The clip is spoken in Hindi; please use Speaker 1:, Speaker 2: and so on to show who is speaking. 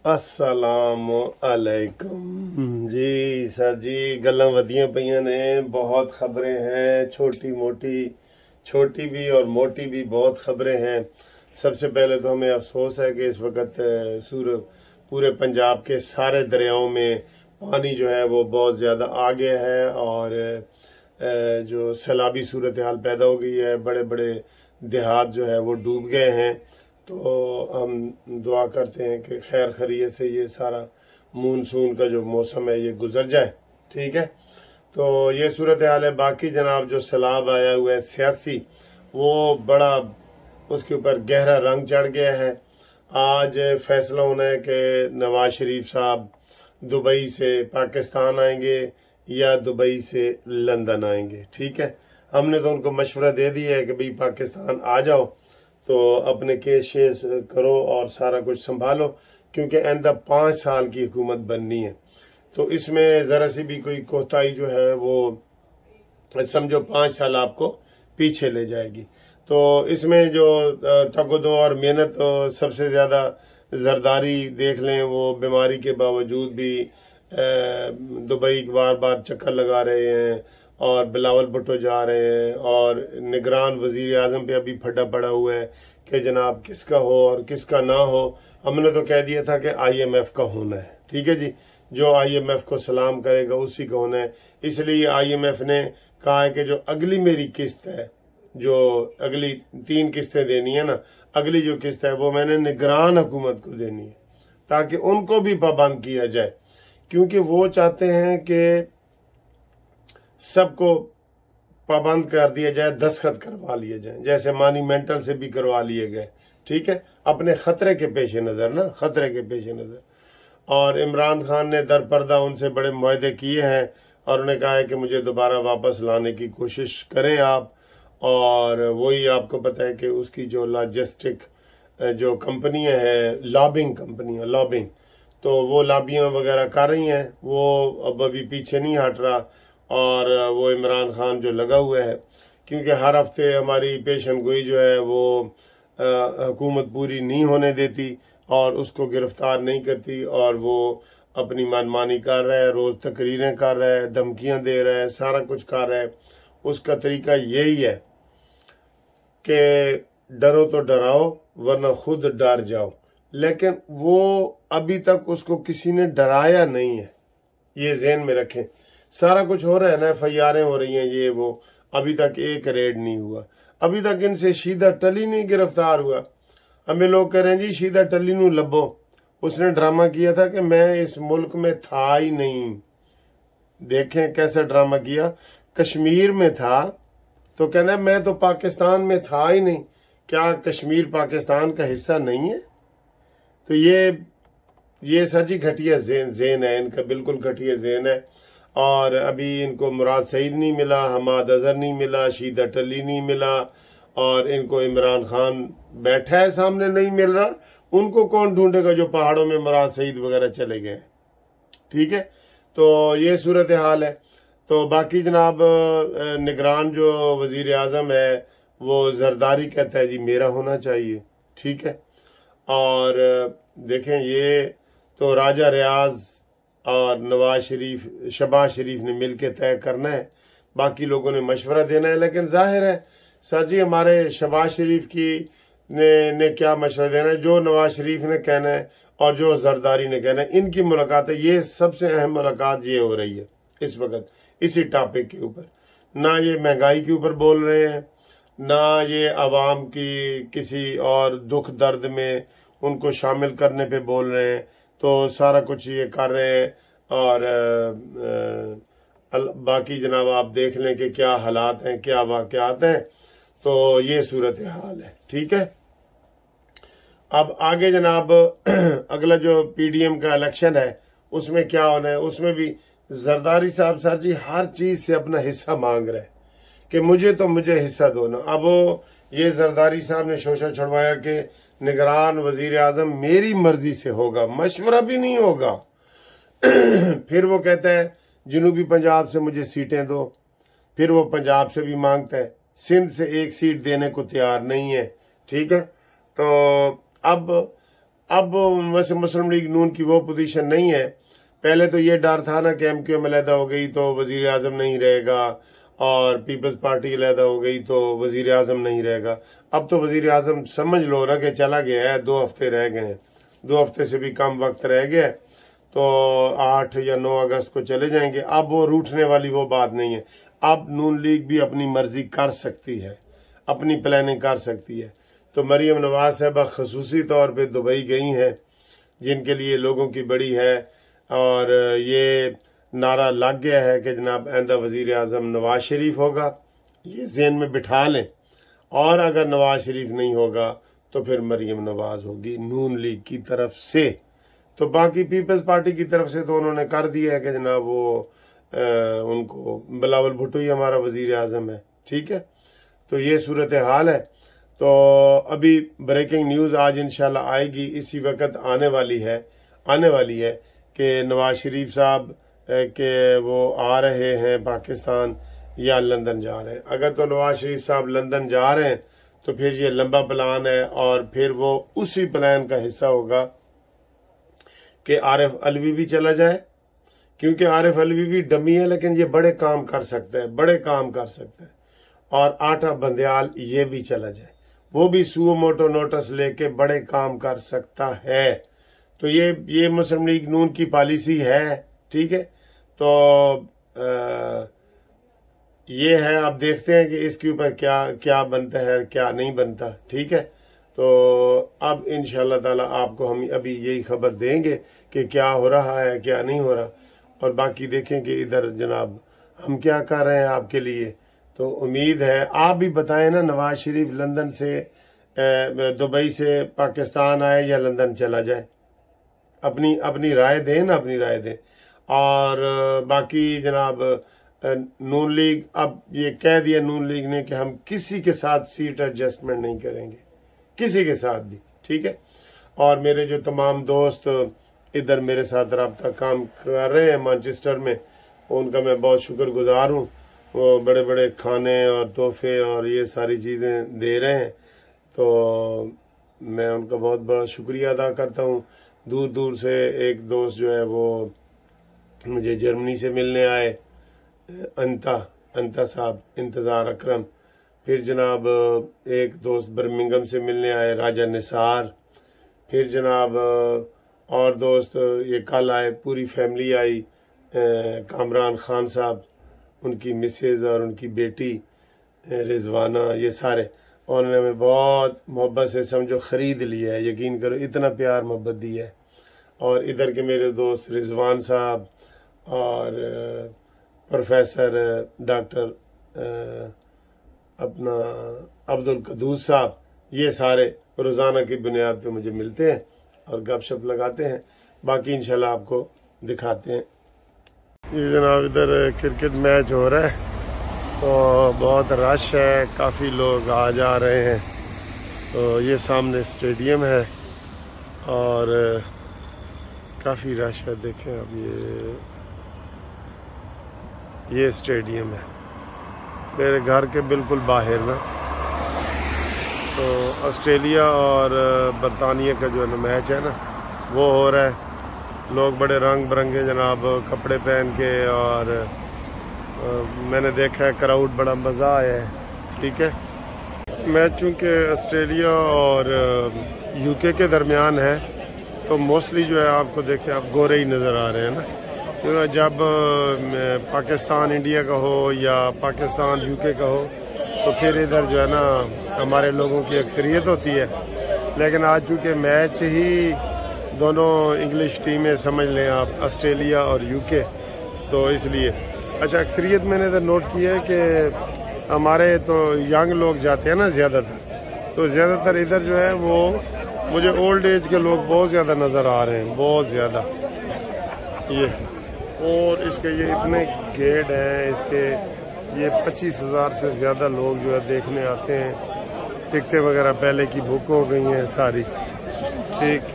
Speaker 1: अस्सलाम अलैकुम जी सर जी। गल्लां वधियां पईयां ने, बहुत खबरें हैं, छोटी मोटी, छोटी भी और मोटी भी बहुत खबरें हैं। सबसे पहले तो हमें अफसोस है कि इस वक्त पूरे पंजाब के सारे दरियाओं में पानी जो है वो बहुत ज़्यादा आ गया है और जो सैलाबी सूरत हाल पैदा हो गई है। बड़े बड़े देहात जो है वो डूब गए हैं। तो हम दुआ करते हैं कि खैर खैरियत से ये सारा मानसून का जो मौसम है ये गुजर जाए। ठीक है, तो ये सूरत हाल है। बाकी जनाब जो सैलाब आया हुआ है सियासी, वो बड़ा उसके ऊपर गहरा रंग चढ़ गया है। आज फैसला होना है कि नवाज शरीफ साहब दुबई से पाकिस्तान आएंगे या दुबई से लंदन आएंगे। ठीक है, हमने तो उनको मशवरा दे दिया है कि भाई पाकिस्तान आ जाओ, तो अपने केस शेस करो और सारा कुछ संभालो, क्योंकि आइंदा 5 साल की हुकूमत बननी है। तो इसमें ज़रा सी भी कोई कोताही जो है वो समझो 5 साल आपको पीछे ले जाएगी। तो इसमें जो तकदो और मेहनत, सबसे ज़्यादा जरदारी देख लें, वो बीमारी के बावजूद भी दुबई बार बार चक्कर लगा रहे हैं और बिलावल भुट्टो जा रहे हैं और निगरान वजीर आजम पे अभी फटा पड़ा हुआ है कि जनाब किसका हो और किसका ना हो। हमने तो कह दिया था कि IMF का होना है। ठीक है जी, जो IMF को सलाम करेगा उसी का होना है। इसलिए IMF ने कहा है कि जो अगली मेरी किस्त है, जो अगली 3 किस्तें देनी है ना, अगली जो किस्त है वो मैंने निगरान हुकूमत को देनी है, ताकि उनको भी पाबंद किया जाए, क्योंकि वो चाहते हैं कि सबको पाबंद कर दिया जाए, दस्तखत करवा लिए जाए, जैसे मॉन्यूमेंटल से भी करवा लिए गए। ठीक है, अपने खतरे के पेश नज़र ना, खतरे के पेश नज़र। और इमरान खान ने दरपर्दा उनसे बड़े मुआहदे किए हैं और उन्हें कहा है कि मुझे दोबारा वापस लाने की कोशिश करें आप। और वही आपको पता है कि उसकी जो लॉजिस्टिक जो कंपनियां हैं, लॉबिंग कंपनियां, लॉबिंग, तो वो लॉबियां वगैरह कर रही हैं। वो अब अभी पीछे नहीं हट रहा और वो इमरान खान जो लगा हुआ है, क्योंकि हर हफ्ते हमारी पेशन गोई जो है वो हुकूमत पूरी नहीं होने देती और उसको गिरफ्तार नहीं करती, और वो अपनी मनमानी कर रहा है, रोज तकरीरें कर रहा है, धमकियां दे रहा है, सारा कुछ कर रहा है। उसका तरीका यही है कि डरो तो डराओ वरना खुद डर जाओ, लेकिन वो अभी तक उसको किसी ने डराया नहीं है, ये ज़हन में रखें। सारा कुछ हो रहा है ना, FIR हो रही हैं, ये वो, अभी तक एक रेड नहीं हुआ, अभी तक इनसे शीदा टली नहीं गिरफ्तार हुआ। हमें लोग कह रहे हैं जी शीदा टली नू लभो, उसने ड्रामा किया था कि मैं इस मुल्क में था ही नहीं। देखें कैसा ड्रामा किया, कश्मीर में था तो कहना मैं तो पाकिस्तान में था ही नहीं। क्या कश्मीर पाकिस्तान का हिस्सा नहीं है? तो ये सर जी घटिया ज़हन है इनका, बिल्कुल घटिया ज़हन है। और अभी इनको मुराद सईद नहीं मिला, हमाद अजहर नहीं मिला, शीदा टली नहीं मिला, और इनको इमरान खान बैठा है सामने नहीं मिल रहा। उनको कौन ढूंढेगा जो पहाड़ों में मुराद सईद वगैरह चले गए। ठीक है, तो ये सूरत हाल है। तो बाकी जनाब निगरान जो वजीर आजम है वो जरदारी कहता है जी मेरा होना चाहिए। ठीक है, और देखें ये तो राजा रियाज और नवाज शरीफ, शहबाज शरीफ ने मिलकर तय करना है, बाकी लोगों ने मशवरा देना है। लेकिन जाहिर है सर जी हमारे शहबाज शरीफ की ने क्या मशवरा देना है, जो नवाज शरीफ ने कहना है और जो जरदारी ने कहना है, इनकी मुलाकात है। ये सबसे अहम मुलाकात ये हो रही है इस वक्त इसी टॉपिक के ऊपर। ना ये महंगाई के ऊपर बोल रहे हैं, ना ये आवाम की किसी और दुख दर्द में उनको शामिल करने पे बोल रहे हैं, तो सारा कुछ ये कर रहे हैं। और बाकी जनाब आप देख लें कि क्या हालात हैं, क्या वाक़यात हैं। तो ये सूरत हाल है। ठीक है, अब आगे जनाब अगला जो PDM का इलेक्शन है उसमें क्या होना है, उसमें भी जरदारी साहब सर जी हर चीज से अपना हिस्सा मांग रहे हैं कि मुझे हिस्सा दो ना। अब ये जरदारी साहब ने शोशा छुड़वाया कि निगरान वजीर आजम मेरी मर्जी से होगा, मशवरा भी नहीं होगा। फिर वो कहता है जनूबी पंजाब से मुझे सीटें दो, फिर वो पंजाब से भी मांगता है, सिंध से 1 सीट देने को तैयार नहीं है। ठीक है, तो अब अब वैसे मुस्लिम लीग नून की वो पोजीशन नहीं है। पहले तो ये डर था ना कि MQM अलहदा हो गई तो वजीर आजम नहीं रहेगा और पीपल्स पार्टी अलहदा हो गई तो वजीर आजम नहीं रहेगा। अब तो वजीर आजम समझ लो ना कि चला गया है, 2 हफ्ते रह गए हैं, 2 हफ्ते से भी कम वक्त रह गया, तो 8 या 9 अगस्त को चले जाएंगे। अब वो रूठने वाली वो बात नहीं है। अब नून लीग भी अपनी मर्जी कर सकती है, अपनी प्लानिंग कर सकती है। तो मरियम नवाज साहबा खसूसी तौर पे दुबई गई हैं, जिनके लिए लोगों की बड़ी है, और ये नारा लग गया है कि जनाब आइंदा वजीर आजम नवाज शरीफ होगा, ये ज़हन में बिठा लें। और अगर नवाज शरीफ नहीं होगा तो फिर मरियम नवाज होगी नून लीग की तरफ से। तो बाकी पीपल्स पार्टी की तरफ से तो उन्होंने कर दिया है कि जनाब वो उनको बिलावल भुट्टो ही हमारा वजीर आजम है, ठीक है। तो ये सूरत हाल है। तो अभी ब्रेकिंग न्यूज़ आज इंशाल्लाह आएगी, इसी वक्त आने वाली है कि नवाज शरीफ साहब के वो आ रहे हैं पाकिस्तान या लंदन जा रहे हैं। अगर तो नवाज शरीफ साहब लंदन जा रहे हैं तो फिर ये लंबा प्लान है, और फिर वो उसी प्लान का हिस्सा होगा कि आरिफ अलवी भी चला जाए, क्योंकि आरिफ अलवी भी डमी है लेकिन ये बड़े काम कर सकता है, और आटा बंदयाल ये भी चला जाए, वो भी सुओ मोटो नोटिस लेके बड़े काम कर सकता है। तो ये मुस्लिम लीग नून की पॉलिसी है, ठीक है। तो ये है, आप देखते हैं कि इसके ऊपर क्या क्या बनता है क्या नहीं बनता, ठीक है। तो अब इंशाल्लाह ताला आपको हम अभी यही खबर देंगे कि क्या हो रहा है क्या नहीं हो रहा, और बाकी देखें कि इधर जनाब हम क्या कर रहे हैं आपके लिए। तो उम्मीद है आप भी बताएं ना, नवाज शरीफ लंदन से दुबई से पाकिस्तान आए या लंदन चला जाए, अपनी राय दें ना, अपनी राय दें। और बाकी जनाब नून लीग अब ये कह दिया नून लीग ने कि हम किसी के साथ सीट एडजस्टमेंट नहीं करेंगे, किसी के साथ भी, ठीक है। और मेरे जो तमाम दोस्त इधर मेरे साथ रब्ता काम कर रहे हैं मैनचेस्टर में, उनका मैं बहुत शुक्रगुजार हूँ। वो बड़े बड़े खाने और तोहफे और ये सारी चीज़ें दे रहे हैं, तो मैं उनका बहुत बड़ा शुक्रिया अदा करता हूँ। दूर दूर से एक दोस्त जो है वो मुझे जर्मनी से मिलने आए, अंता साहब, इंतज़ार अकरम। फिर जनाब एक दोस्त बर्मिंगम से मिलने आए, राजा निसार। फिर जनाब और दोस्त ये कल आए, पूरी फैमिली आई, कामरान खान साहब, उनकी मिसेज और उनकी बेटी रिजवाना, ये सारे। और उन्होंने हमें बहुत मोहब्बत से समझो ख़रीद लिया है, यकीन करो इतना प्यार मोहब्बत दी है। और इधर के मेरे दोस्त रिजवान साहब और प्रोफेसर डॉक्टर अपना अब्दुल कदूस साहब, ये सारे रोज़ाना की बुनियाद पे मुझे मिलते हैं और गपशप लगाते हैं। बाकी इंशाल्लाह आपको दिखाते हैं। ये जनाब इधर क्रिकेट मैच हो रहा है, तो बहुत रश है, काफ़ी लोग आ जा रहे हैं। तो ये सामने स्टेडियम है और काफ़ी रश है। देखें अब ये स्टेडियम है मेरे घर के बिल्कुल बाहर ना। तो ऑस्ट्रेलिया और बरतानिया का जो है ना मैच है ना, वो हो रहा है। लोग बड़े रंग बिरंगे जनाब कपड़े पहन के, और मैंने देखा है क्राउड, बड़ा मज़ा आया है, ठीक है। मैच चूँकि ऑस्ट्रेलिया और यूके के दरमियान है, तो मोस्टली जो है आपको देखें आप गोरे ही नज़र आ रहे हैं ना। तो जब पाकिस्तान इंडिया का हो या पाकिस्तान यूके का हो, तो फिर इधर जो है ना हमारे लोगों की अक्सरियत होती है। लेकिन आज चूँकि मैच ही दोनों इंग्लिश टीमें समझ लें आप, ऑस्ट्रेलिया और यूके, तो इसलिए अच्छा अक्सरियत मैंने इधर नोट किया है कि हमारे तो यंग लोग जाते हैं ना ज़्यादातर, तो ज़्यादातर इधर जो है वो मुझे ओल्ड एज के लोग बहुत ज़्यादा नज़र आ रहे हैं, बहुत ज़्यादा। ये और इसके ये इतने गेट हैं, इसके ये 25,000 से ज़्यादा लोग जो है देखने आते हैं। टिकटें वगैरह पहले की बुक हो गई हैं सारी, ठीक।